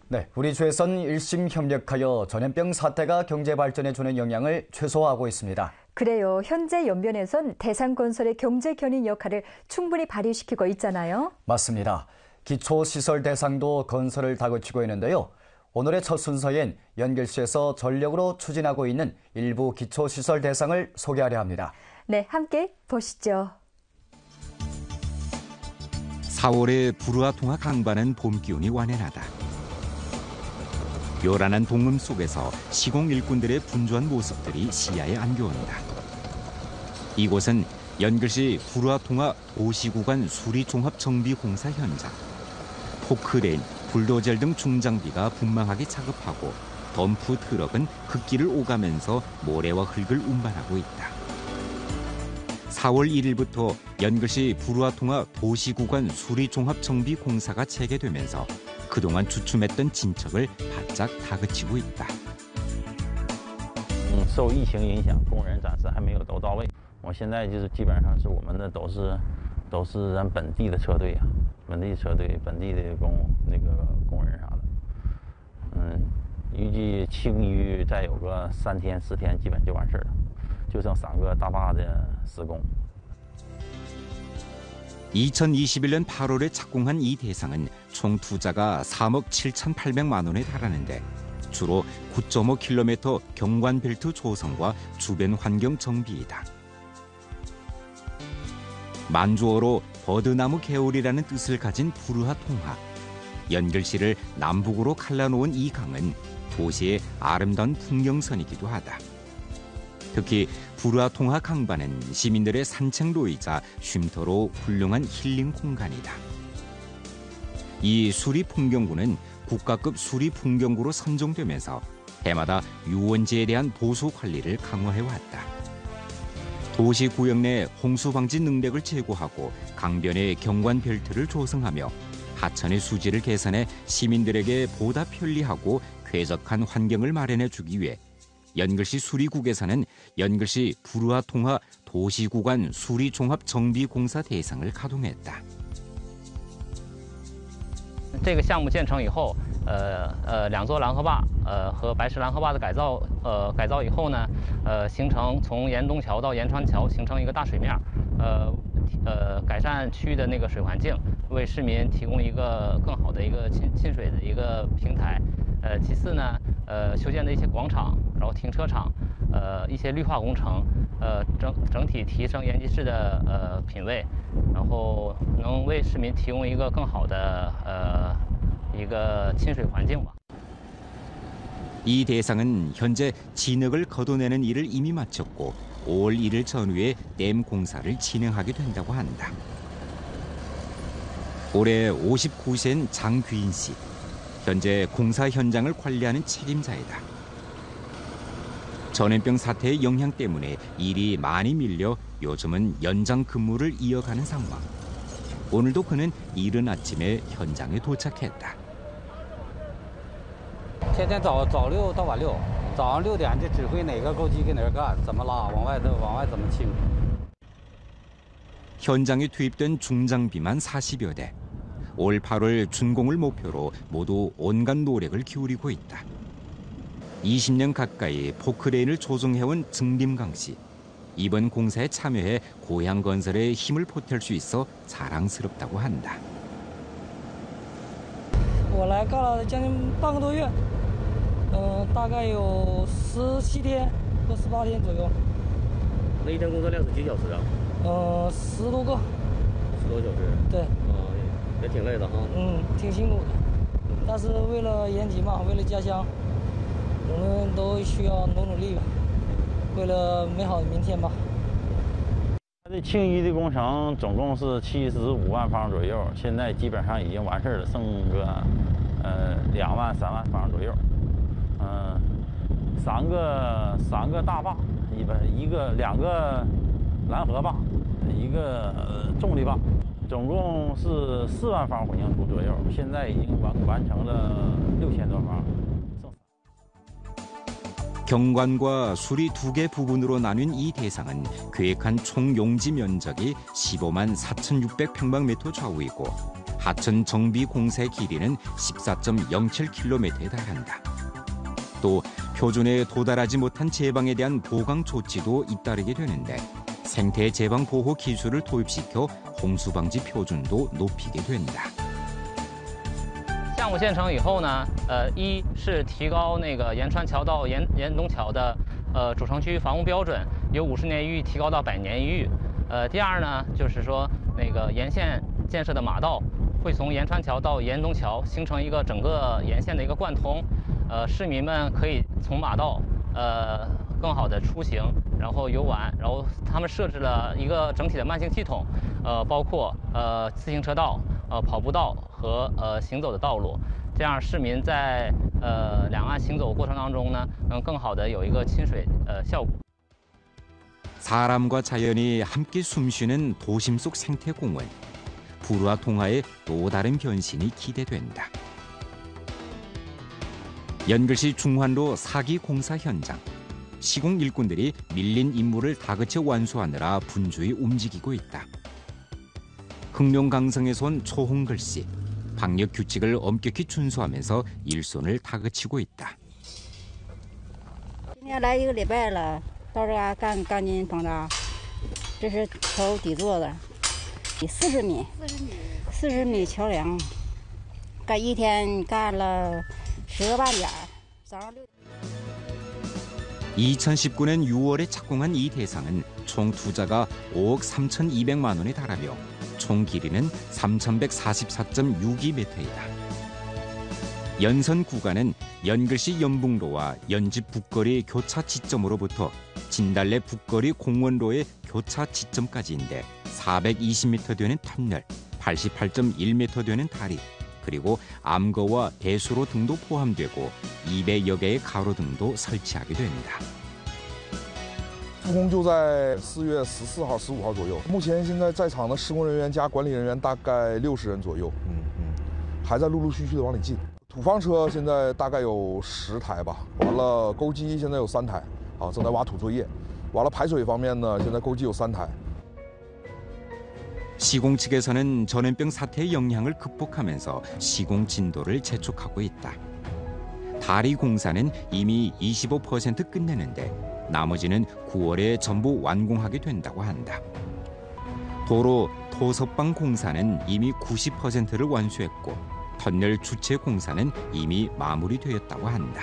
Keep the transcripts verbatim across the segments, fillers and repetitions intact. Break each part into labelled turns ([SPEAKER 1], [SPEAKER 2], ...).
[SPEAKER 1] 네, 우리 주에선 일심 협력하여 전염병 사태가 경제 발전에 주는 영향을 최소화하고 있습니다.
[SPEAKER 2] 그래요. 현재 연변에선 대상건설의 경제 견인 역할을 충분히 발휘시키고 있잖아요.
[SPEAKER 1] 맞습니다. 기초시설 대상도 건설을 다그치고 있는데요. 오늘의 첫 순서엔 연결시에서 전력으로 추진하고 있는 일부 기초시설 대상을 소개하려 합니다.
[SPEAKER 2] 네, 함께 보시죠.
[SPEAKER 3] 사월의 불우와 통화 강반은 봄 기운이 완연하다. 요란한 동음 속에서 시공 일꾼들의 분주한 모습들이 시야에 안겨온다. 이곳은 연결시 불우와 통화 도시구간 수리종합정비공사 현장. 포크레인, 불도저 등 중장비가 분망하게 작업하고 덤프 트럭은 흙길을 오가면서 모래와 흙을 운반하고 있다. 사월 일일부터 연결시 불우와 통화 도시구간 수리종합정비공사가 체계되면서 그동안 주춤했던 진척을 바짝 다그치고 있다.
[SPEAKER 4] 嗯，受疫情影响，工人暂时还没有都到位。我现在就是基本上是我们的都是都是咱本地的车队啊，本地车队、本地的工那个工人啥的。嗯，预计清淤再有个三天四天，基本就完事了，就剩三个大坝的施工。
[SPEAKER 3] 이천이십일 년 팔월에 착공한 이 대상은 총 투자가 삼억 칠천팔백만 원에 달하는데 주로 구 점 오 킬로미터 경관벨트 조성과 주변 환경 정비이다. 만주어로 버드나무 개울이라는 뜻을 가진 불우와 통화. 연결시를 남북으로 갈라놓은 이 강은 도시의 아름다운 풍경선이기도 하다. 특히 불우와 통화 강반은 시민들의 산책로이자 쉼터로 훌륭한 힐링 공간이다. 이 수리풍경구는 국가급 수리풍경구로 선정되면서 해마다 유원지에 대한 보수 관리를 강화해왔다. 도시 구역 내 홍수 방지 능력을 제고하고 강변에 경관 벨트를 조성하며 하천의 수질을 개선해 시민들에게 보다 편리하고 쾌적한 환경을 마련해 주기 위해 연결시 수리국에서는 연결시 불우와 통화 도시구간 수리종합정비공사 대상을 가동했다.
[SPEAKER 5] 这个项目建成以后，呃呃，两座拦河坝，呃和白石拦河坝的改造，呃改造以后呢，呃形成从沿东桥到沿川桥形成一个大水面，呃呃改善区域的那个水环境，为市民提供一个更好的一个亲亲水的一个平台。呃，其次呢，呃修建的一些广场，然后停车场，呃一些绿化工程，呃整整体提升延吉市的呃品位。 然后能为市民提供一个更好的呃一个亲水环境吧。
[SPEAKER 3] 이 대상은 현재 진흙을 걷어내는 일을 이미 마쳤고 오월 일일 전후에 댐 공사를 진행하게 된다고 한다. 올해 오십구 세인 장귀인 씨. 현재 공사 현장을 관리하는 책임자이다. 전염병 사태의 영향 때문에 일이 많이 밀려 요즘은 연장 근무를 이어가는 상황. 오늘도 그는 이른 아침에 현장에 도착했다.
[SPEAKER 6] 天天早早六到晚六，早上六点就指挥哪个钩机跟哪儿干，怎么拉，往外的往外怎么清。
[SPEAKER 3] 현장에 투입된 중장비만 사십여 대. 올 팔월 준공을 목표로 모두 온갖 노력을 기울이고 있다. 이십 년 가까이 포크레인을 조종해온 증림강 씨. 이번 공사에 참여해 고향 건설에 힘을 보탤 수 있어 자랑스럽다고 한다.
[SPEAKER 7] 我来干了将近半个多月，嗯，大概有十七天或十八天左右。
[SPEAKER 8] 那一天工作量是几小时啊？
[SPEAKER 7] 呃，十多个。
[SPEAKER 8] 十多小时。对。啊，也挺累的哈。
[SPEAKER 7] 嗯，挺辛苦的，但是为了延吉嘛，为了家乡。 我们都需要努努力吧，为了美好的明天吧。
[SPEAKER 4] 这清淤的工程总共是七十五万方左右，现在基本上已经完事了，剩个呃两万三万方左右。嗯、呃，三个三个大坝，一般一个两个拦河坝，一个重力坝，总共是四万方混凝土左右，现在已经完完成了六千多方。
[SPEAKER 3] 경관과 수리 두 개 부분으로 나뉜 이 대상은 계획한 총 용지 면적이 십오만 사천육백 평방미터 좌우이고 하천 정비 공사의 길이는 십사 점 영칠 킬로미터에 달한다. 또 표준에 도달하지 못한 제방에 대한 보강 조치도 잇따르게 되는데 생태 제방 보호 기술을 도입시켜 홍수 방지 표준도 높이게 된다.
[SPEAKER 5] 项目建成以后呢，呃，一是提高那个沿川桥到沿沿东桥的呃主城区防护标准，由五十年一遇提高到百年一遇。呃，第二呢，就是说那个沿线建设的马道会从沿川桥到沿东桥形成一个整个沿线的一个贯通，呃，市民们可以从马道呃更好的出行，然后游玩，然后他们设置了一个整体的慢行系统，呃，包括呃自行车道、呃跑步道和呃行走的道路，这样市民在呃两岸行走过程当中呢，能更好的有一个亲水呃效果。
[SPEAKER 3] 사람과 자연이 함께 숨쉬는 도심 속 생태공원. 불우와 동화의 또 다른 변신이 기대된다. 연글시 중환로 사 기 공사 현장. 시공 일꾼들이 밀린 임무를 다그쳐 완수하느라 분주히 움직이고 있다. 흑룡강성에서 온 초홍글 씨. 방역 규칙을 엄격히 준수하면서 일손을 다그치고 있다.
[SPEAKER 9] 今天来一个礼拜了。 到这嘎干钢筋棚的，这是桥底座的，四十米，四十米，四十米桥梁，干一天干了十个半点，早上六。
[SPEAKER 3] 이천십구 년 유월에 착공한 이 대상은 총 투자가 오억 삼천이백만 원에 달하며 총 길이는 삼천백사십사 점 육이 미터이다. 연선 구간은 연글시 연북로와 연집 북거리 교차 지점으로부터 진달래 북거리 공원로의 교차 지점까지인데 사백이십 미터 되는 터널, 팔십팔 점 일 미터 되는 다리, 그리고 암거와 배수로 등도 포함되고 이백여 개의 가로 등도 설치하게 된다.
[SPEAKER 10] 复工就在四月十四号、十五号左右。目前现在在场的施工人员加管理人员大概六十人左右，嗯嗯，还在陆陆续续的往里进。 土方车现在大概有十台吧，完了沟机现在有三台，啊，正在挖土作业。完了排水方面呢，现在沟机有三台。
[SPEAKER 3] 시공 측에서는 전염병 사태의 영향을 극복하면서 시공 진도를 재촉하고 있다. 다리 공사는 이미 이십오 퍼센트 끝내는데 나머지는 구월에 전부 완공하게 된다고 한다. 도로 토석방 공사는 이미 구십 퍼센트를 완수했고 터널 주체 공사는 이미 마무리되었다고 한다.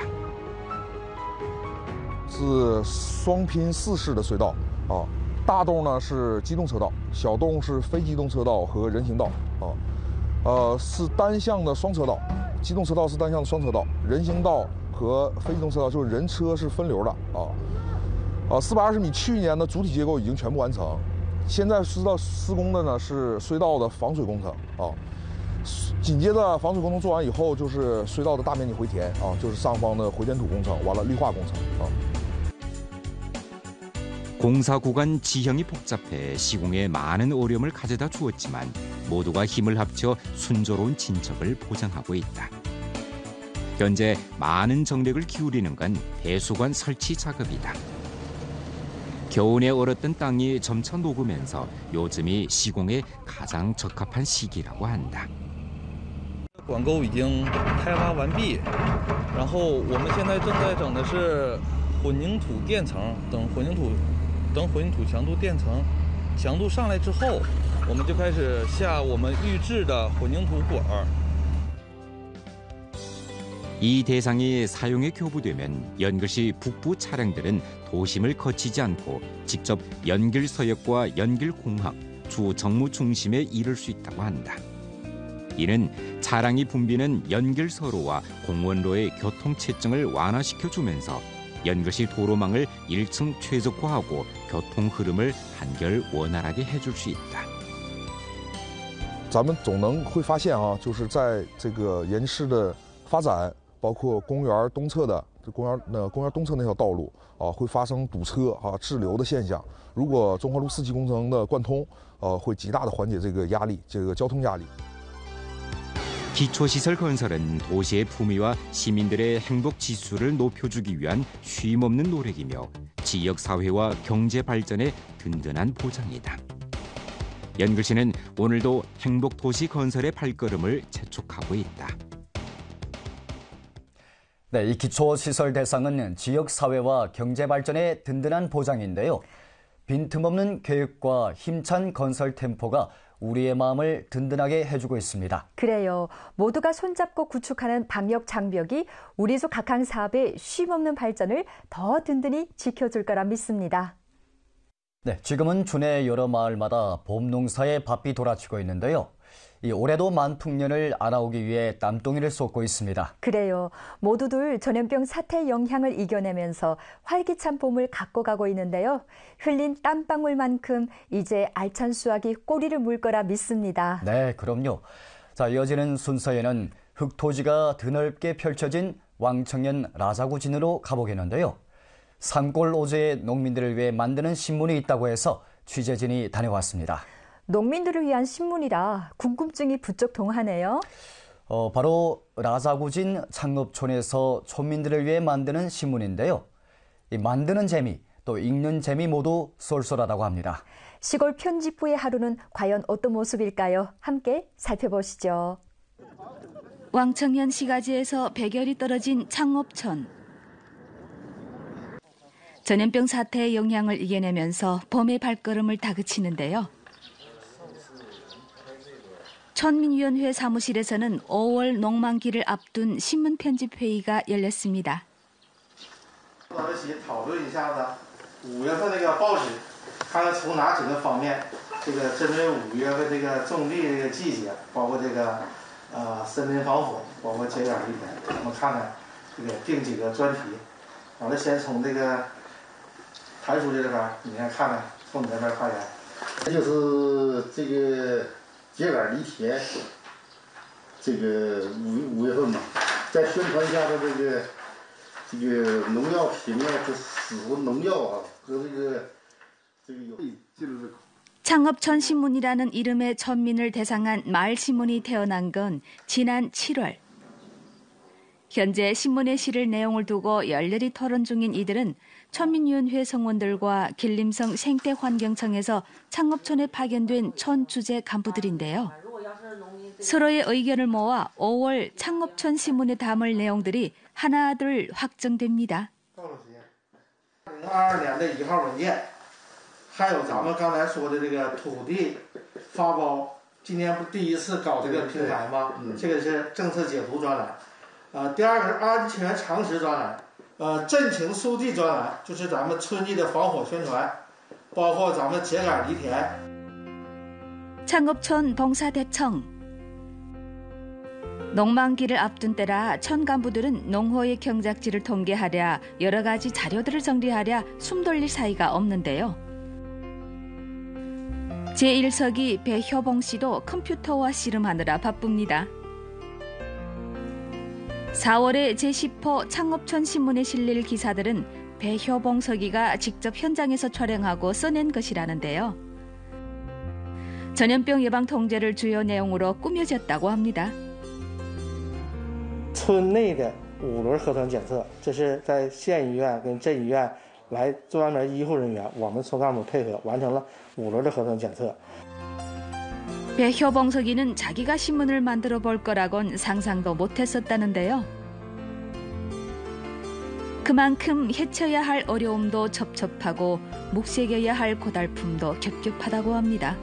[SPEAKER 10] 是双拼四式的隧道啊，大洞呢是机动车道，小洞是非机动车道和人行道啊，呃是单向的双车道，机动车道是单向的双车道，人行道和非机动车道就是人车是分流的啊，啊四百二十米去年的主体结构已经全部完成，现在施到施工的呢是隧道的防水工程啊。 紧接着防水工程做完以后，就是隧道的大面积回填啊，就是上方的回填土工程，完了绿化工程啊。
[SPEAKER 3] 공사 구간 지형이 복잡해 시공에 많은 어려움을 가져다 주었지만 모두가 힘을 합쳐 순조로운 진척을 보장하고 있다. 현재 많은 정력을 기울이는 건 배수관 설치 작업이다. 겨우내 얼었던 땅이 점차 녹으면서 요즘이 시공에 가장 적합한 시기라고 한다.
[SPEAKER 11] 管沟已经开挖完毕，然后我们现在正在整的是混凝土垫层，等混凝土等混凝土强度垫层强度上来之后，我们就开始下我们预制的混凝土管。
[SPEAKER 3] 이 대상이 사용에 교부되면 연길시 북부 차량들은 도심을 거치지 않고 직접 연길서역과 연길공항, 주 정무 중심에 이를 수 있다고 한다. 이는 차량이 붐비는 연길서로와 공원로의 교통체증을 완화시켜주면서 연길시 도로망을 일 층 최적화하고 교통 흐름을 한결 원활하게 해줄 수 있다.
[SPEAKER 10] 咱们总能会发现啊，就是在这个延市的发展。 包括公园东侧的这公园那公园东侧那条道路啊，会发生堵车啊、滞留的现象。如果中华路四期工程的贯通，呃，会极大的缓解这个压力，这个交通压力。
[SPEAKER 3] 기초시설 건설은 도시의 품위와 시민들의 행복 지수를 높여주기 위한 쉼없는 노력이며 지역 사회와 경제 발전의 든든한 보장이다. 연글시는 오늘도 행복도시 건설의 발걸음을 재촉하고 있다.
[SPEAKER 1] 네, 이 기초시설 대상은 지역사회와 경제발전의 든든한 보장인데요. 빈틈없는 계획과 힘찬 건설 템포가 우리의 마음을 든든하게 해주고 있습니다.
[SPEAKER 2] 그래요. 모두가 손잡고 구축하는 방역 장벽이 우리 소 각항 사업의 쉼없는 발전을 더 든든히 지켜줄 거라 믿습니다.
[SPEAKER 1] 네, 지금은 주내 여러 마을마다 봄 농사에 바삐 돌아치고 있는데요. 이 올해도 만풍년을 알아오기 위해 땀동이를 쏟고 있습니다.
[SPEAKER 2] 그래요. 모두들 전염병 사태의 영향을 이겨내면서 활기찬 봄을 갖고 가고 있는데요. 흘린 땀방울만큼 이제 알찬 수확이 꼬리를 물 거라 믿습니다.
[SPEAKER 1] 네, 그럼요. 자, 이어지는 순서에는 흙토지가 드넓게 펼쳐진 왕청년 라자구진으로 가보겠는데요. 산골 오제의 농민들을 위해 만드는 신문이 있다고 해서 취재진이 다녀왔습니다.
[SPEAKER 2] 농민들을 위한 신문이라 궁금증이 부쩍 동하네요.
[SPEAKER 1] 어, 바로 라자구진 창업촌에서 촌민들을 위해 만드는 신문인데요. 이 만드는 재미, 또 읽는 재미 모두 쏠쏠하다고 합니다.
[SPEAKER 2] 시골 편집부의 하루는 과연 어떤 모습일까요? 함께 살펴보시죠.
[SPEAKER 12] 왕청년 시가지에서 백열이 떨어진 창업촌. 전염병 사태의 영향을 이겨내면서 봄의 발걸음을 다그치는데요. 천민위원회 사무실에서는 오월 농만기를 앞둔 신문 편집 회의가 열렸습니다.
[SPEAKER 13] 到一起讨论一下子五月份那个报纸，看看从哪几个方面，这个针对五月份这个种地这个季节，包括这个呃森林防火，包括秸秆犁田，我们看看这个定几个专题。完了，先从这个谭书记这边，你先看看，从你这边发言。
[SPEAKER 14] 这就是这个。 秸秆犁田，这个五五月份嘛，再宣传一下它这个这个农药品啊，这使用农药啊和这个这个有记录这。
[SPEAKER 12] 창업촌 신문이라는 이름의 천민을 대상한 마을 신문이 태어난 건 지난 칠월. 현재 신문에 실을 내용을 두고 열렬히 토론 중인 이들은 천민위원회 성원들과 길림성 생태환경청에서 창업촌에 파견된 촌주재 간부들인데요. 서로의 의견을 모아 오월 창업촌 신문에 담을 내용들이 하나둘 확정됩니다.
[SPEAKER 13] 零二二年的一号文件，还有咱们刚才说的这个土地发包，今年不是第一次搞这个平台吗？这个是政策解读专栏。 呃，第二个是安全常识专栏，呃，震情速递专栏，就是咱们春季的防火宣传，包括咱们秸秆犁田。
[SPEAKER 12] 창업촌 봉사대청. 농만기를 앞둔 때라 촌 간부들은 농호의 경작지를 통계하랴 여러 가지 자료들을 정리하랴 숨 돌릴 사이가 없는데요. 제일 서기 배효봉 씨도 컴퓨터와 씨름하느라 바쁩니다. 사월에 제십 호 창업촌 신문에 실릴 기사들은 배효봉 서기가 직접 현장에서 촬영하고 써낸 것이라는데요. 전염병 예방 통제를 주요 내용으로 꾸며졌다고 합니다.
[SPEAKER 15] 村内的五轮核酸检测，这是在县医院跟镇医院来专门医护人员，我们村干部配合完成了五轮的核酸检测。
[SPEAKER 12] 배효봉 서기는 자기가 신문을 만들어 볼 거라곤 상상도 못했었다는데요. 그만큼 헤쳐야 할 어려움도 첩첩하고 묵새겨야 할 고달픔도 겹겹하다고 합니다.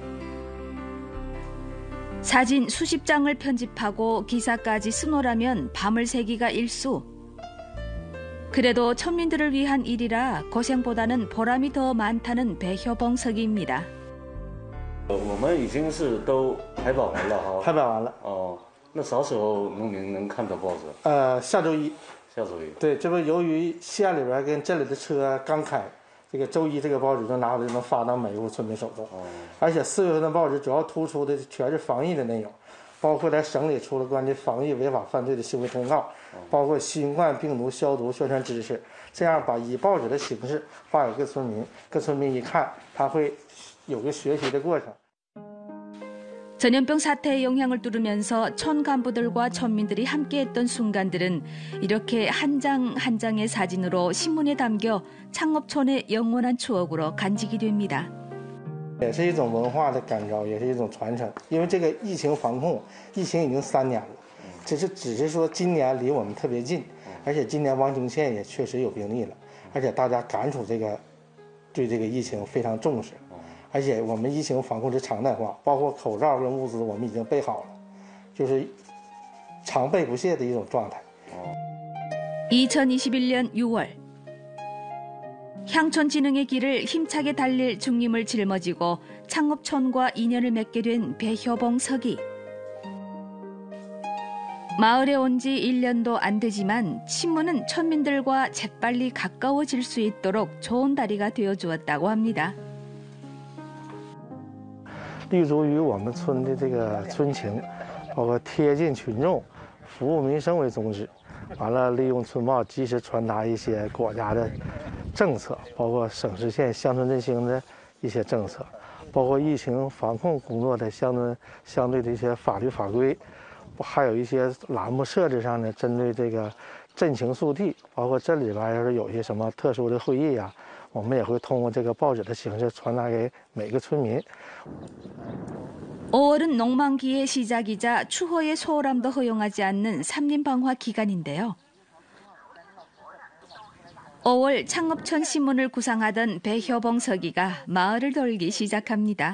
[SPEAKER 12] 사진 수십 장을 편집하고 기사까지 쓰노라면 밤을 새기가 일수. 그래도 천민들을 위한 일이라 고생보다는 보람이 더 많다는 배효봉 서기입니다.
[SPEAKER 8] 我们已经是都排版完了哈。
[SPEAKER 15] 排版完了。
[SPEAKER 8] 哦，那啥时候农民能看到报纸？
[SPEAKER 15] 呃，下周一。
[SPEAKER 8] 下周一。
[SPEAKER 15] 对，这不由于县里边跟镇里的车刚开，这个周一这个报纸就拿回来能发到每户村民手中。哦。而且四月份的报纸主要突出的全是防疫的内容，包括在省里出了关于防疫违法犯罪的新闻通告，包括新冠病毒消毒宣传知识，这样把以报纸的形式发给各村民，各村民一看，他会有个学习的过程。
[SPEAKER 12] 전염병 사태의 영향을 뚫으면서 촌 간부들과 촌민들이 함께했던 순간들은 이렇게 한 장 한 장의 사진으로 신문에 담겨 창업촌의 영원한 추억으로 간직이 됩니다.
[SPEAKER 15] 也是一种文化的感召，也是一种传承。因为这个疫情防控，疫情已经三年了，只是只是说今年离我们特别近，而且今年望京县也确实有病例了，而且大家感触这个对这个疫情非常重视，而且我们疫情防控是常态化，包括口罩跟物资我们已经备好了，就是常备不懈的一种状态。
[SPEAKER 12] 이천이십일 년 유월 향촌진흥의 길을 힘차게 달릴 중림을 짊어지고 창업촌과 인연을 맺게 된 배효봉 서기. 마을에 온 지 일 년도 안 되지만 친모는村民들과 재빨리 가까워질 수 있도록 좋은 다리가 되어주었다고 합니다.
[SPEAKER 15] 立足于我们村的这个村情，包括贴近群众、服务民生为宗旨。完了，利用村报及时传达一些国家的政策，包括省市县乡村振兴的一些政策，包括疫情防控工作的相对相对的一些法律法规，还有一些栏目设置上呢，针对这个镇情肃地，包括这里边要是有一些什么特殊的会议呀、啊，我们也会通过这个报纸的形式传达给每个村民。
[SPEAKER 12] 오월은 농만기의 시작이자 추호의 소홀함도 허용하지 않는 삼림방화 기간인데요. 오월 창업촌 신문을 구상하던 배효봉 서기가 마을을 돌기 시작합니다.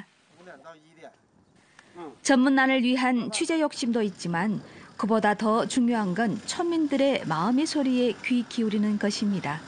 [SPEAKER 12] 전문난을 위한 취재 욕심도 있지만 그보다 더 중요한 건村民들의 마음의 소리에 귀 기울이는 것입니다.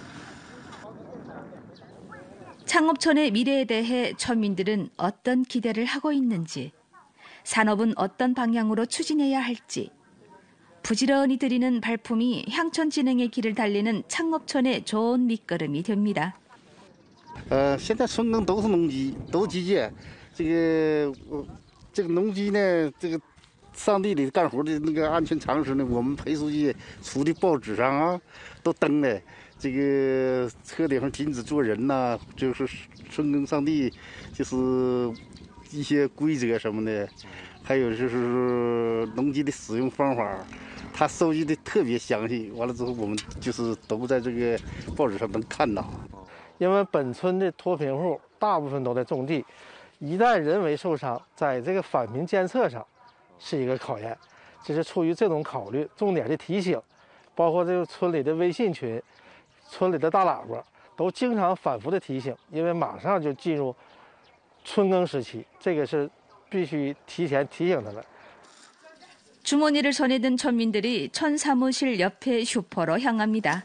[SPEAKER 12] 창업촌의 미래에 대해村民들은 어떤 기대를 하고 있는지, 산업은 어떤 방향으로 추진해야 할지, 부지런히 들이는 발품이 향촌 진흥의 길을 달리는 창업촌의 좋은 밑거름이 됩니다.
[SPEAKER 14] 呃，现在村耕都是农机，都机械。这个这个农机呢，这个上地里干活的那个安全常识呢，我们裴书记出的报纸上啊都登了。这个车顶上禁止坐人呐、啊，就是村耕上地，就是一些规则什么的，还有就是农机的使用方法。 他收集的特别详细，完了之后我们就是都在这个报纸上能看到。
[SPEAKER 15] 因为本村的脱贫户大部分都在种地，一旦人为受伤，在这个返贫监测上是一个考验。这是出于这种考虑，重点的提醒，包括这个村里的微信群、村里的大喇叭都经常反复的提醒，因为马上就进入春耕时期，这个是必须提前提醒他们。
[SPEAKER 12] 주머니를 손에 든村民들이 촌 사무실 옆에 슈퍼로 향합니다.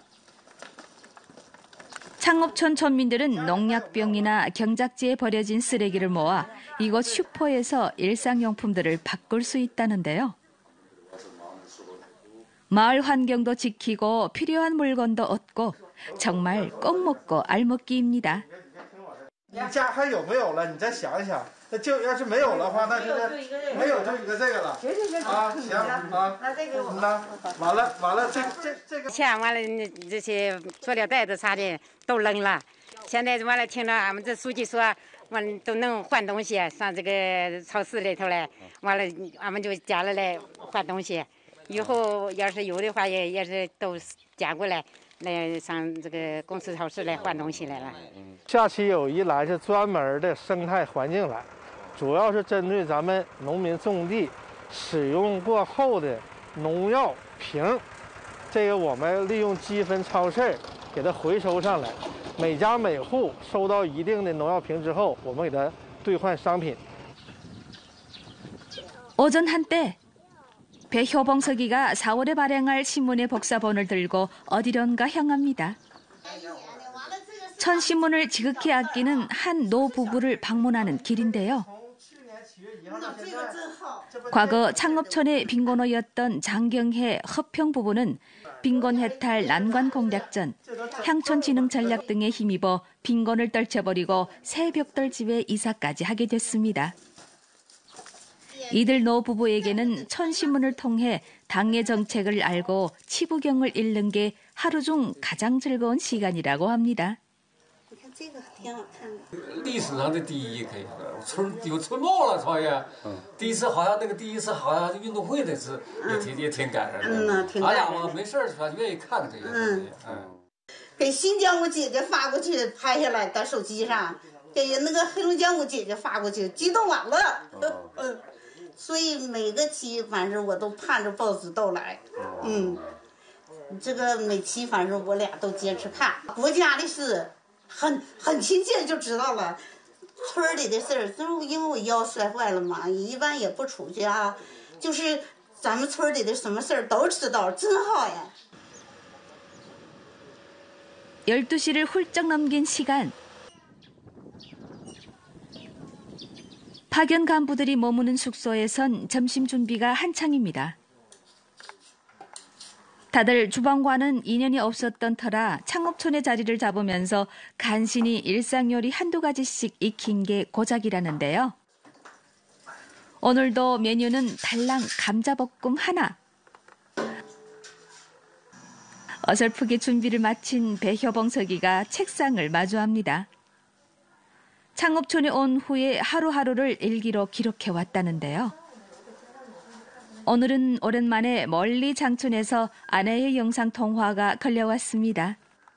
[SPEAKER 12] 창업촌村民들은 농약병이나 경작지에 버려진 쓰레기를 모아 이곳 슈퍼에서 일상용품들을 바꿀 수 있다는데요. 마을 환경도 지키고 필요한 물건도 얻고 정말 꼭 먹고 알먹기입니다.
[SPEAKER 13] 你家还有没有了？你再想一想。 那就要是没有的话，那这个没有就一个这个了啊，行啊，那这个那完了完了，这这这个
[SPEAKER 16] 钱完了，这些塑料袋子啥的都扔了。现在完了，听着俺们这书记说，完都能换东西，上这个超市里头来，完了俺们就家里来换东西。以后要是有的话，也也是都捡过来。 来上这个公司超市来换东西来了。
[SPEAKER 15] 下期有一栏是专门的生态环境栏，主要是针对咱们农民种地使用过后的农药瓶，这个我们利用积分超市给它回收上来，每家每户收到一定的农药瓶之后，我们给它兑换商品。
[SPEAKER 12] 오전 한때 배효봉 서기가 사월에 발행할 신문의 복사본을 들고 어디론가 향합니다. 천 신문을 지극히 아끼는 한 노부부를 방문하는 길인데요. 과거 창업촌의 빈곤호였던 장경혜, 허평 부부는 빈곤 해탈, 난관 공략 전 향촌 진흥 전략 등에 힘입어 빈곤을 떨쳐버리고 새 벽돌집에 이사까지 하게 됐습니다. 이들 노부부에게는 촌신문을 통해 당의 정책을 알고 치부경을 읽는 게 하루 중 가장 즐거운 시간이라고 합니다.
[SPEAKER 17] 历史上的第一可以说，村有村报了，朝爷。第一次好像那个第一次好像运动会那次也挺也挺感人的。哎呀，我没事儿说愿意看这些东西。嗯。
[SPEAKER 18] 给新疆我姐姐发过去，拍下来到手机上， 给那个黑龙江我姐姐发过去，激动完了。嗯、呃，所以每个期反正我都盼着豹子豆来。嗯，这个每期反正我俩都坚持看。国家的事很很亲切就知道了，村里的事儿，就是因为我腰摔坏了嘛，一般也不出去啊，就是咱们村里的什么事儿都知道，真好呀。
[SPEAKER 12] 열두 시를 훌쩍 넘긴 시간. 파견 간부들이 머무는 숙소에선 점심 준비가 한창입니다. 다들 주방과는 인연이 없었던 터라 창업촌의 자리를 잡으면서 간신히 일상 요리 한두 가지씩 익힌 게 고작이라는데요. 오늘도 메뉴는 달랑 감자볶음 하나. 어설프게 준비를 마친 배효봉서기가 책상을 마주합니다. 창업촌에 온 후에 하루하루를 일기로 기록해 왔다는데요. 오늘은 오랜만에 멀리 장촌에서 아내의 영상 통화가 걸려왔습니다.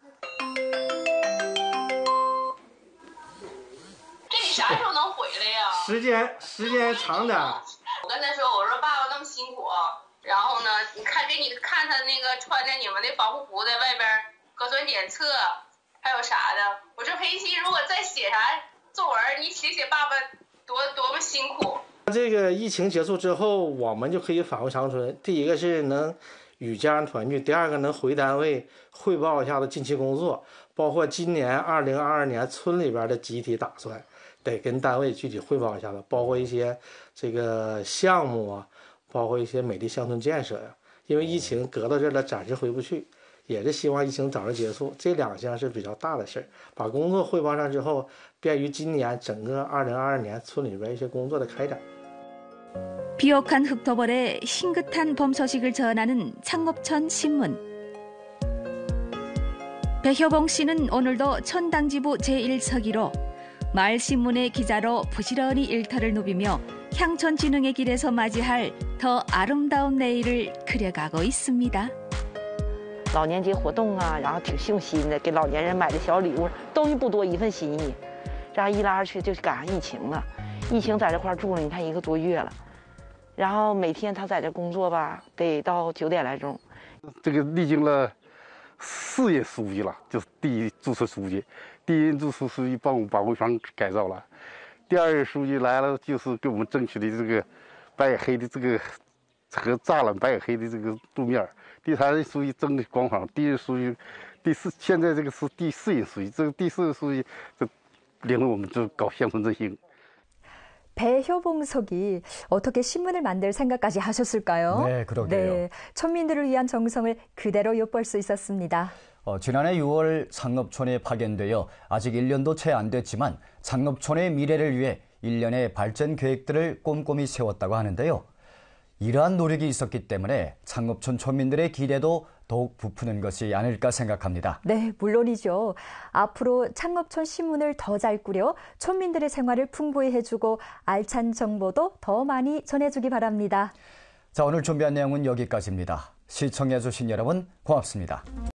[SPEAKER 19] 这你啥时候能回来呀？
[SPEAKER 15] 时间时间长点。
[SPEAKER 19] 我跟他说，我说爸爸那么辛苦。 然后呢？你看，给你看他那个穿着你们的防护服，在外边核酸检测，还有啥的。我说培西，如果再写啥作文，你写写爸爸多多么辛苦。
[SPEAKER 15] 这个疫情结束之后，我们就可以返回长春。第一个是能与家人团聚，第二个能回单位汇报一下子近期工作，包括今年二零二二年村里边的集体打算，得跟单位具体汇报一下子，包括一些这个项目啊。 包括一些美丽乡村建设呀，因为疫情隔到这儿了，暂时回不去，也是希望疫情早日结束。这两项是比较大的事儿，把工作汇报上之后，便于今年整个二零二二年村里边一些工作的开展。
[SPEAKER 12] 비옥한 흙터벌에 싱긋한 봄 소식을 전하는 창업촌 신문. 배효봉 씨는 오늘도 촌당지부 제일 서기로 마을 신문의 기자로 부지런히 일터를 누비며 향촌 진흥의 길에서 맞이할 더 아름다운 내일을 그려가고 있습니다.
[SPEAKER 20] 老年节活动啊，然后挺用心的，给老年人买的小礼物，东西不多，一份心意。这样一来二去就赶上疫情了，疫情在这块住了，你看一个多月了。然后每天他在这工作吧，得到九点来钟。
[SPEAKER 21] 这个历经了四任书记了，就是第一注册书记，第一任注册书记帮我们把潍坊改造了。 第二任书记来了，就是给我们争取的这个白也黑的这个和栅栏白也黑的这个路面。第三任书记争的光环，第一任书记，第四现在这个是第四任书记，这个第四任书记就领着我们就搞乡村振兴。
[SPEAKER 2] 배효봉석이 어떻게 신문을 만들 생각까지 하셨을까요?
[SPEAKER 1] 네, 그러게요.
[SPEAKER 2] 네, 촌민들을 위한 정성을 그대로 엿볼 수 있었습니다.
[SPEAKER 1] 어, 지난해 유월 창업촌에 파견되어 아직 일 년도 채 안 됐지만 창업촌의 미래를 위해 일련의 발전 계획들을 꼼꼼히 세웠다고 하는데요. 이러한 노력이 있었기 때문에 창업촌 촌민들의 기대도 더욱 부푸는 것이 아닐까 생각합니다.
[SPEAKER 2] 네, 물론이죠. 앞으로 창업촌 신문을 더 잘 꾸려 촌민들의 생활을 풍부히 해주고 알찬 정보도 더 많이 전해주기 바랍니다.
[SPEAKER 1] 자, 오늘 준비한 내용은 여기까지입니다. 시청해주신 여러분 고맙습니다.